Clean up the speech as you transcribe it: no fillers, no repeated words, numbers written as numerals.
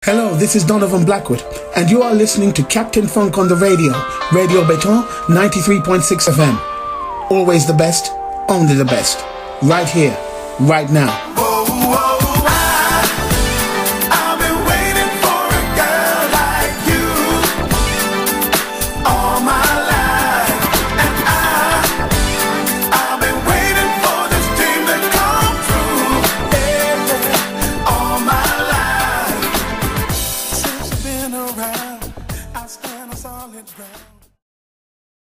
Hello, this is Donovan Blackwood, and you are listening to Captain Funk on the radio, Radio Béton, 93.6 FM. Always the best, only the best. Right here, right now.